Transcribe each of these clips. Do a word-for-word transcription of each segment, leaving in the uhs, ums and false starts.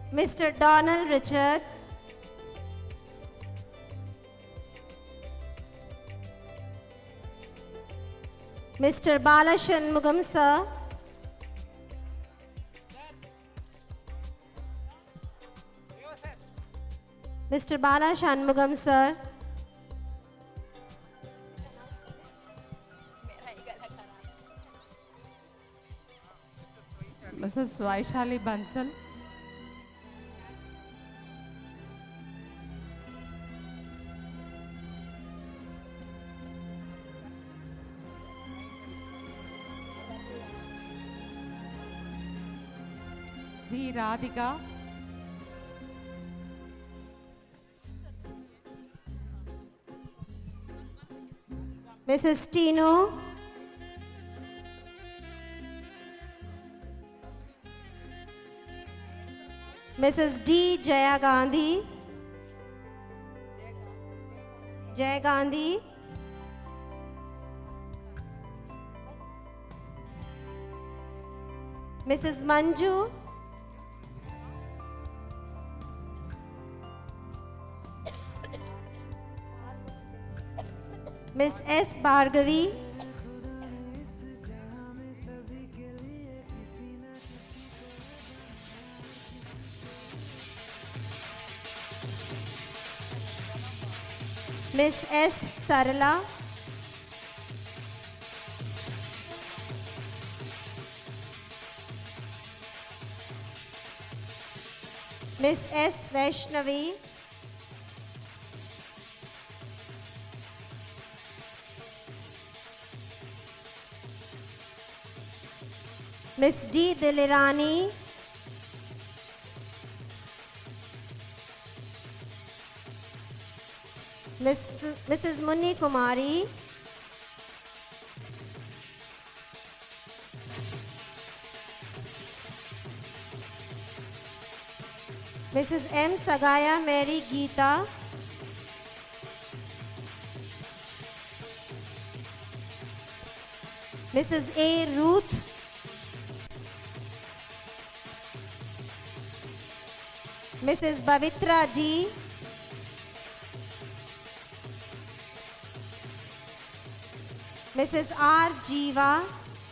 Mister Donald Richard, Mister Bala Shanmugam sir, Mister Bala Shanmugam sir, Missus Vaishali Bansal, G. Radhika, Missus Tino, Missus D. Jaya Gandhi, Jaya Gandhi, Missus Manju, Miss S. Bhargavi, Miss S. Sarala, Miss S. Vaishnavi, Miss D. Dilirani, Miss Missus Munni Kumari, Missus M. Sagaya Mary Geeta, Missus A. Ruth, Missus Bavitra D, Missus R. Jiva,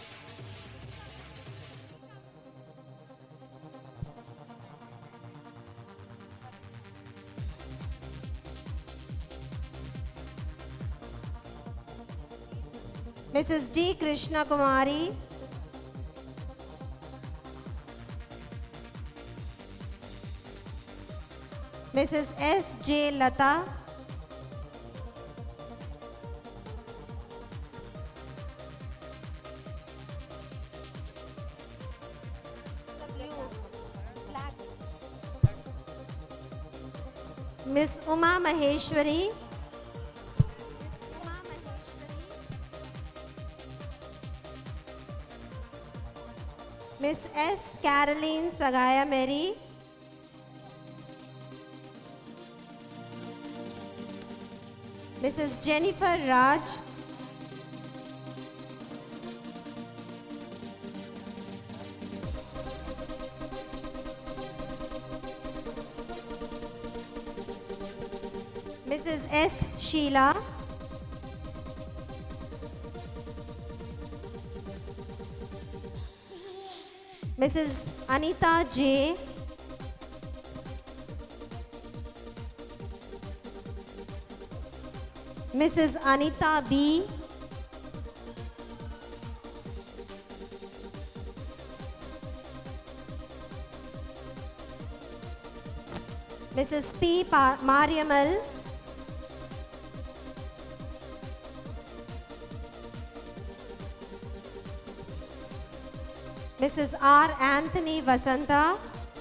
Missus D. Krishna Kumari, Missus S. J. Lata, Miss Uma Maheshwari, Miss S. Caroline Sagaya Mary, Missus Jennifer Raj, Missus S. Sheila, Missus Anita J, Missus Anita B, Missus P. Pa Mariamal, Missus R. Anthony Vasanta,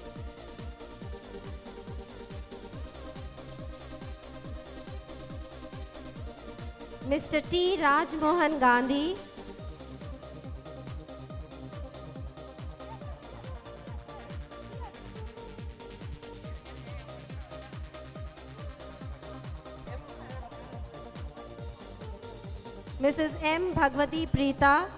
Mister T. Rajmohan Gandhi, Missus M. Bhagwati Preeta,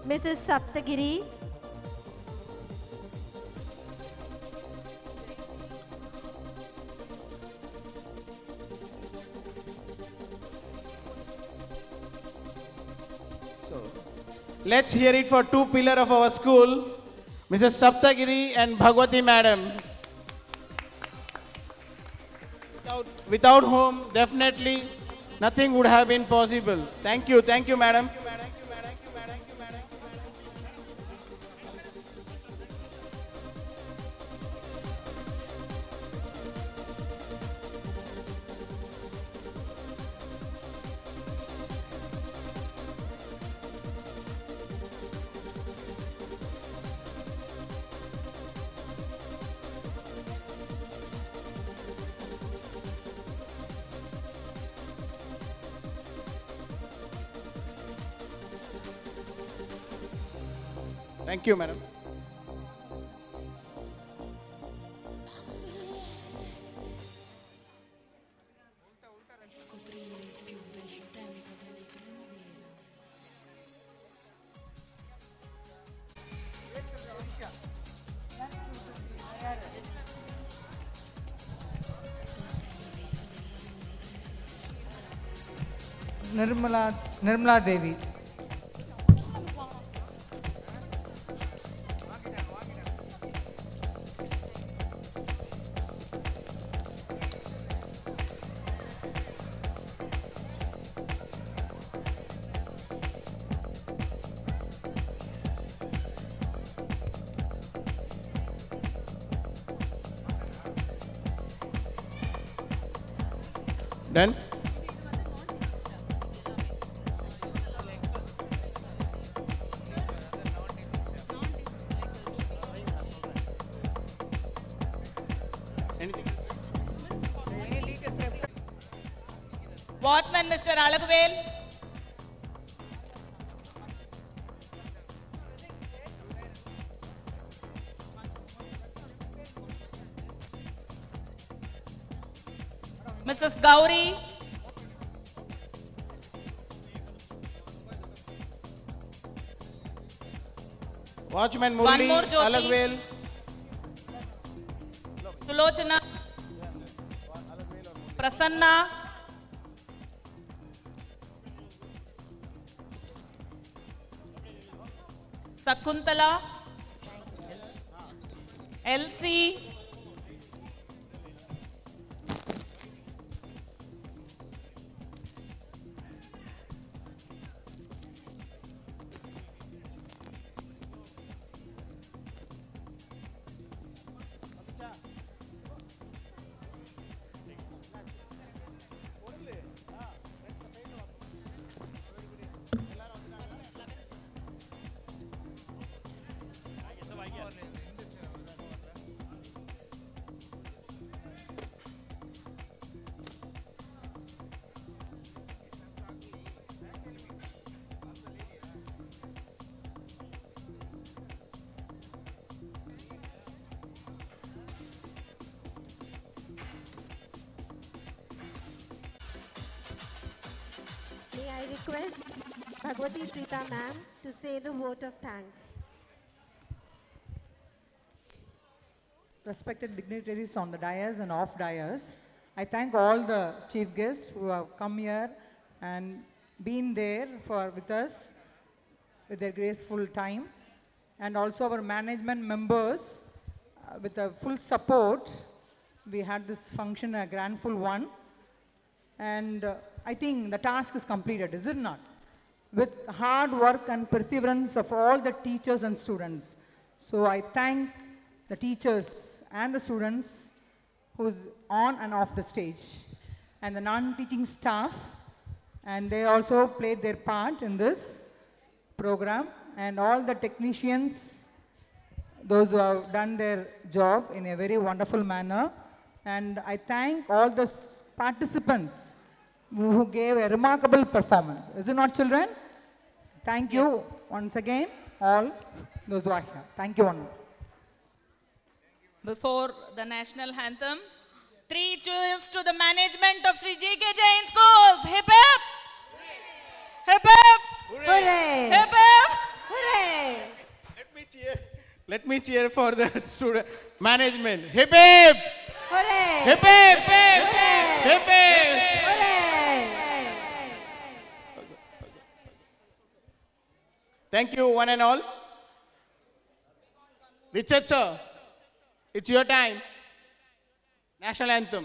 Missus Saptagiri, So, let's hear it for two pillar of our school, Missus Saptagiri and Bhagwati Madam. Without, without whom, definitely nothing would have been possible. Thank you, thank you, Madam. Thank you, Madam. Nirmala, Nirmala Devi. Done? Anything? Watchman Mister Alagvel. Missus Gauri. Watchman One Murli, more Jyoti. Alagvel. Sulochana. Prasanna. Sakuntala. Elsie. may I request Bhagwati Preeta ma'am to say the vote of thanks. Respected dignitaries on the dais and off dais, I thank all the chief guests who have come here and been there for with us with their graceful time, and also our management members uh, with a full support. We had this function a grandful one, and uh, I think the task is completed, is it not? With hard work and perseverance of all the teachers and students. So I thank the teachers and the students who's on and off the stage, and the non-teaching staff, and they also played their part in this program, and all the technicians, those who have done their job in a very wonderful manner. And I thank all the s- participants who gave a remarkable performance. Is it not, children? Thank you Yes. once again, all those who are here. Thank you one more. Before the national anthem, three cheers to the management of Sri G K Jain Schools. Hip hip! Hip hip! Hooray! Hip hip! Hooray! Let me cheer for the student management. Hip hip! Hooray! Hip hip! Hip Hooray! hip! Hip! Hooray! Thank you, one and all. Richard sir, it's your time. National anthem.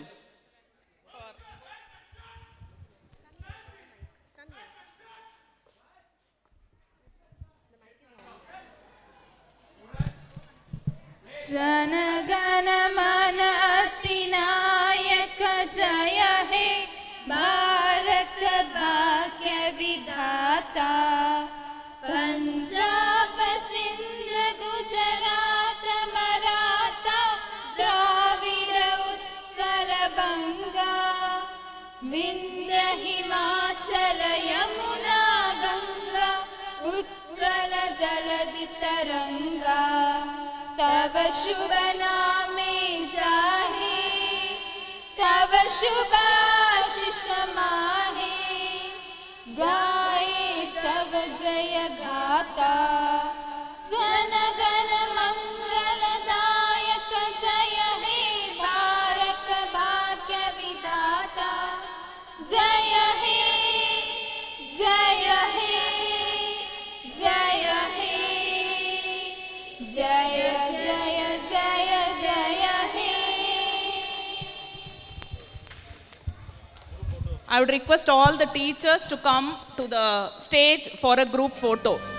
जनगण मन अतिनायक जय हे भारत भाग्य विधाता पंजाब सिंध गुजरात मराठा द्राविड़ उत्कल बंगा विंध्य हिमाचल यमुना गंगा उच्चल जलधि तरंगा तब शुभ नामे जाहे तब शुभ आशीष माहे गाए तब जय गाता जनगण मंगलदायक जय हे भारत भाग्य विधाता जय हे जय हे जय हे जय जय जय जय हे I would request all the teachers to come to the stage for a group photo.